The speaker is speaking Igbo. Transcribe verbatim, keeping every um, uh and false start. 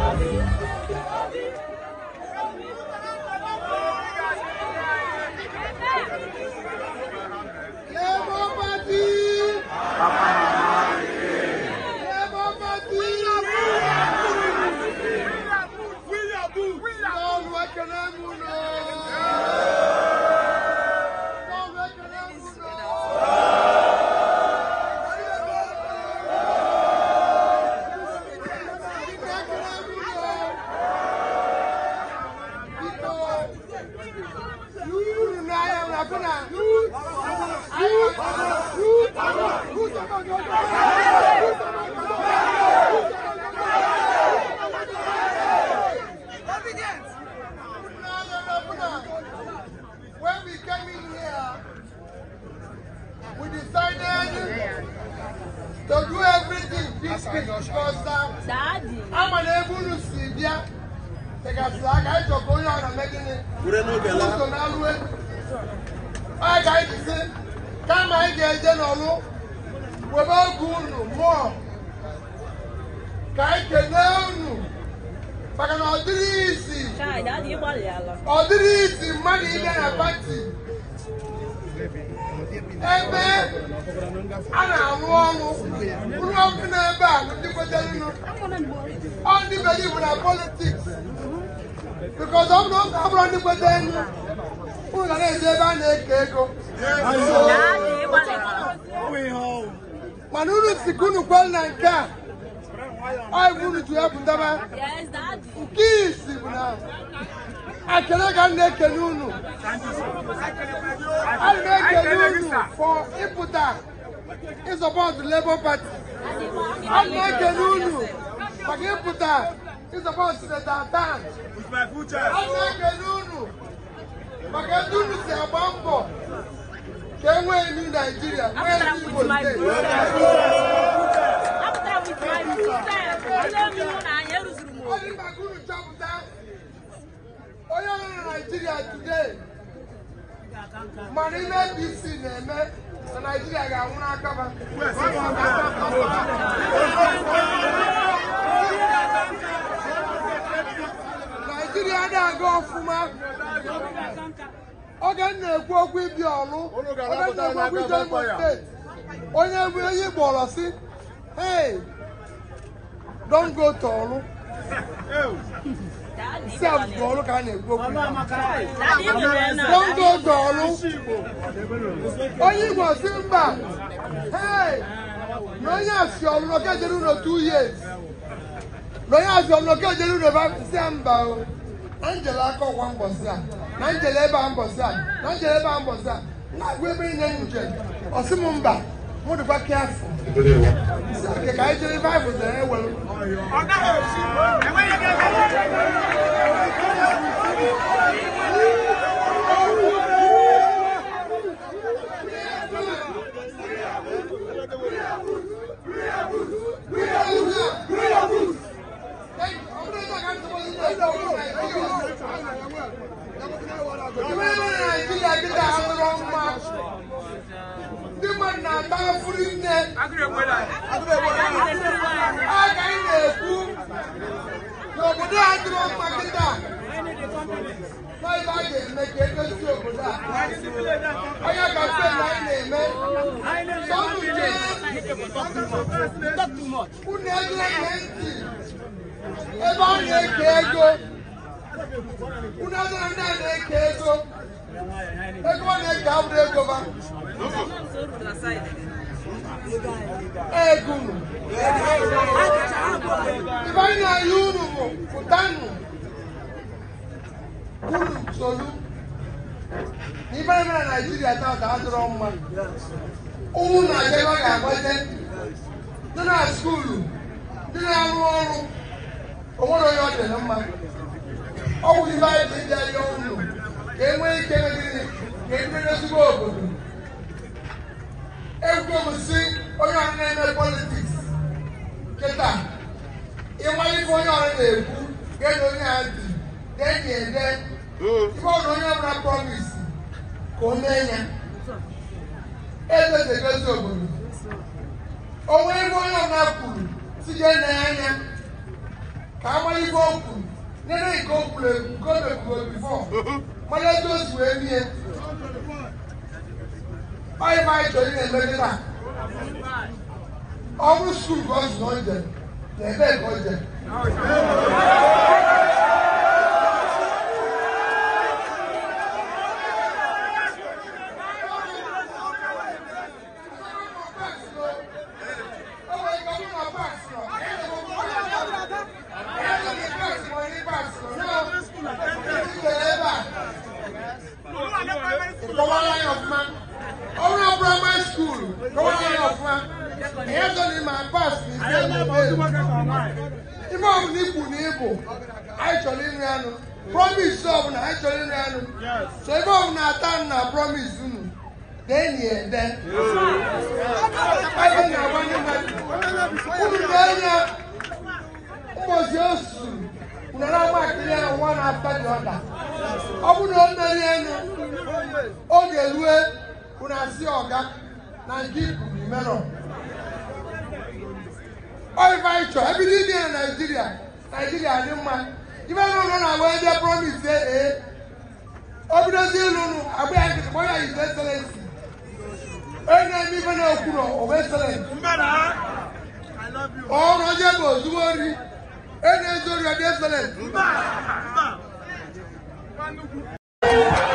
When we came in here, we decided to do everything peacefully because I'm unable to see there. I took on and making it. I got to say, come I get general. We're all good more. Kai kenanu. But an odrisi. Odrisi money in a party. Ebe ana anuonu. Unoku na ebe a ndị kwetara no. All the believe in our politics. Because of those abro ndị kwetara no. Who na eze ebe a na-eke ego. Manunu sikunu kwel na nke a. I want to help them. Yes, Daddy. Kiss him now. I cannot get naked. I make a new for Iputa. It's about the Labour Party. I make a new for Iputa. It's about the Datan. It's my future. I make a new for Kadunu Siabambo. Can we in Nigeria? Where is people stay? Nigeria today. Marina B C name Nigeria ga una cover. Nigeria da go fuma. Oga na-ekwu okwu ibi ọlụ. Oga na-ekwu okwu Imo State. Onye bụ onye gboro si, hey, don't go to Olu. Self Olu ka na-ekwu okwu. Don't go to Olu. Onye Igbo si mba, hey, na onye asị Olu na oke jere ụlọ two years. Na onye asị Olu na oke jere ụlọ si mba o. Angela akọkwa mbọsị a. Na Angela ebe a mbọsị a. Na Angela ebe a mbọsị a. Na-agwa ebe inye njem. Ọsị m mba. Mo de ba careful. Okay, can I tell you five was there? Well, the man now powerful in there. I can't do. No, but I do not make it down. No, if I didn't make it, let's go for that. I got to say my name, man. Not too much. Who never meant it? If I can't go, who never meant it? Everyone is down there, go back. Egunu. Ibanya yunu mo futanu. Kulu solu. Ibanya Nigeria ta ta adoro mma. Owu na je ba ga agbaje. Dị na school. Dị na arụ ọrụ. Owodo yo dị na mma. Owu di ba dị dị ayo unu. Ka enwe ike megide. Ka enwe ezigbo obodo. Everyone see on your name politics. Get that. You want to go on the get on your hand. Then you then you want to have a promise. Come in. Every day goes over. Oh, when you want to have food, see your name. ka ama ife okwu nene ike okwu go to go before mala those we me I might join in medical all school goes no there they beg go there primary school, go on of man. He has done in my past. If I'm Nibu Nibu, actually, promise of actually, so if I'm not done, I promise you. Then, yeah, then. I don't know what yours. We are not one after the other. I would not know all the way. Una see oga na give me melon. All right, every day in Nigeria, Nigeria dey man. Even though na where they promise say eh. Obviously no no, abi I get boy is excellent. Any even na okuno of excellent. Mbara. I love you. Oh, Roger go Zuwori. Any story of excellent. Mba. Mba.